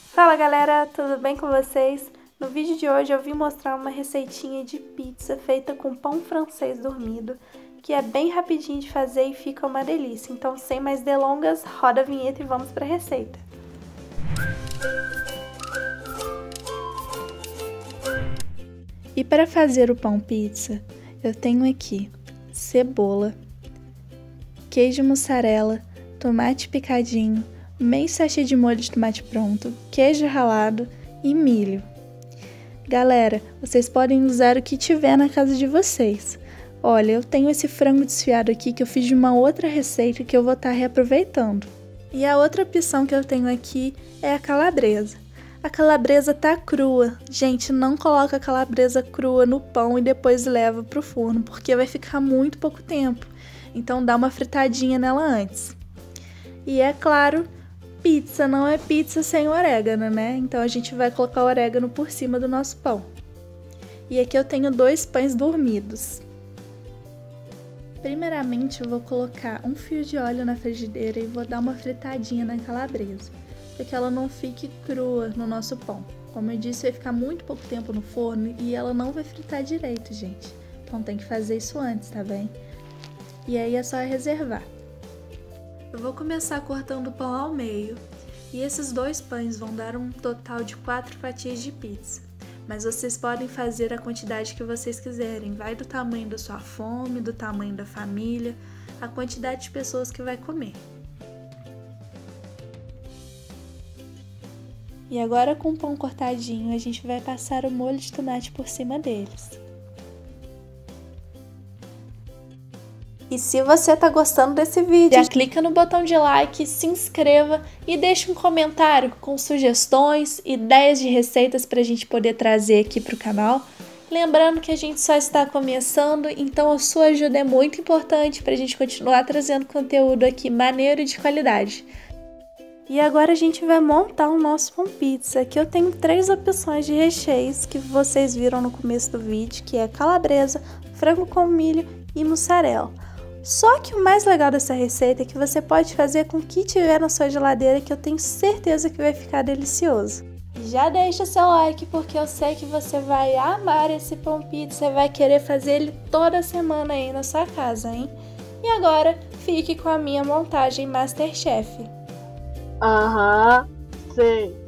Fala galera, tudo bem com vocês? No vídeo de hoje eu vim mostrar uma receitinha de pizza feita com pão francês dormido, que é bem rapidinho de fazer e fica uma delícia. Então, sem mais delongas, roda a vinheta e vamos para a receita. E para fazer o pão pizza, eu tenho aqui cebola, queijo mussarela, tomate picadinho, meio sachê de molho de tomate pronto, queijo ralado e milho. Galera, vocês podem usar o que tiver na casa de vocês. Olha, eu tenho esse frango desfiado aqui que eu fiz de uma outra receita que eu vou estar reaproveitando. E a outra opção que eu tenho aqui é a calabresa. A calabresa tá crua. Gente, não coloca a calabresa crua no pão e depois leva pro forno, porque vai ficar muito pouco tempo. Então dá uma fritadinha nela antes. E é claro, pizza não é pizza sem orégano, né? Então a gente vai colocar o orégano por cima do nosso pão. E aqui eu tenho 2 pães dormidos. Primeiramente eu vou colocar um fio de óleo na frigideira e vou dar uma fritadinha na calabresa, para que ela não fique crua no nosso pão. Como eu disse, vai ficar muito pouco tempo no forno e ela não vai fritar direito, gente. Então tem que fazer isso antes, tá bem? E aí é só reservar. Eu vou começar cortando o pão ao meio, e esses 2 pães vão dar um total de 4 fatias de pizza. Mas vocês podem fazer a quantidade que vocês quiserem, vai do tamanho da sua fome, do tamanho da família, a quantidade de pessoas que vai comer. E agora com o pão cortadinho, a gente vai passar o molho de tomate por cima deles. E se você tá gostando desse vídeo, já clica no botão de like, se inscreva e deixa um comentário com sugestões, ideias de receitas pra gente poder trazer aqui pro canal. Lembrando que a gente só está começando, então a sua ajuda é muito importante pra gente continuar trazendo conteúdo aqui maneiro e de qualidade. E agora a gente vai montar o nosso pão pizza. Aqui eu tenho 3 opções de recheios que vocês viram no começo do vídeo, que é calabresa, frango com milho e mussarela. Só que o mais legal dessa receita é que você pode fazer com o que tiver na sua geladeira, que eu tenho certeza que vai ficar delicioso. Já deixa seu like, porque eu sei que você vai amar esse pão pizza, você vai querer fazer ele toda semana aí na sua casa, hein? E agora, fique com a minha montagem Masterchef. Aham, sei.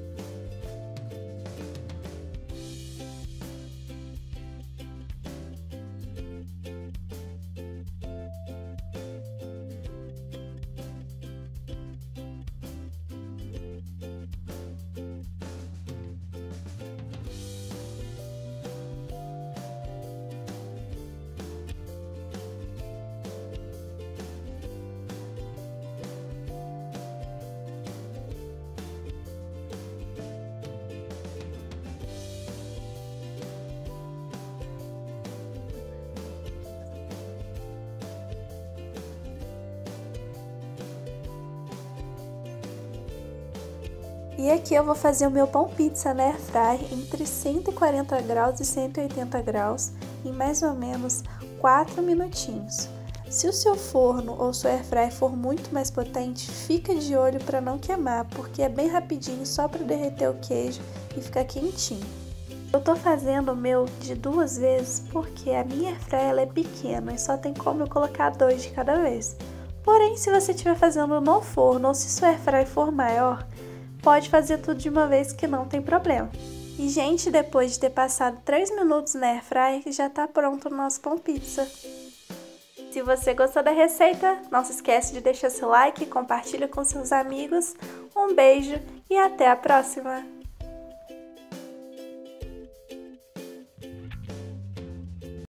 E aqui eu vou fazer o meu pão pizza na airfryer entre 140 graus e 180 graus em mais ou menos 4 minutinhos. Se o seu forno ou sua airfryer for muito mais potente, fica de olho para não queimar, porque é bem rapidinho, só para derreter o queijo e ficar quentinho. Eu tô fazendo o meu de 2 vezes porque a minha airfryer ela é pequena e só tem como eu colocar 2 de cada vez. Porém, se você estiver fazendo no forno ou se sua airfryer for maior, pode fazer tudo de uma vez que não tem problema. E gente, depois de ter passado 3 minutos na airfryer, já tá pronto o nosso pão pizza. Se você gostou da receita, não se esquece de deixar seu like, compartilha com seus amigos. Um beijo e até a próxima!